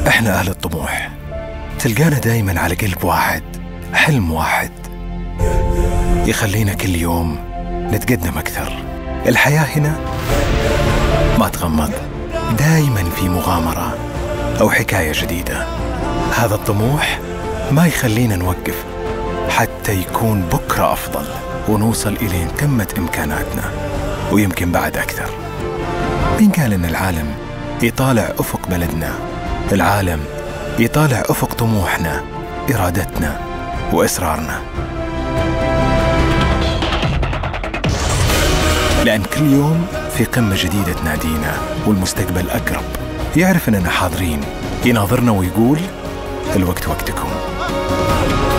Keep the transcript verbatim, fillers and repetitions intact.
إحنا أهل الطموح، تلقانا دايماً على قلب واحد، حلم واحد يخلينا كل يوم نتقدم أكثر. الحياة هنا ما تغمض، دايماً في مغامرة أو حكاية جديدة. هذا الطموح ما يخلينا نوقف حتى يكون بكرة أفضل ونوصل إلى قمة إمكاناتنا، ويمكن بعد أكثر. مين قال إن العالم يطالع أفق بلدنا؟ العالم يطالع أفق طموحنا، إرادتنا وإصرارنا. لأن كل يوم في قمة جديدة تنادينا، والمستقبل أقرب. يعرف أننا حاضرين، يناظرنا ويقول الوقت وقتكم.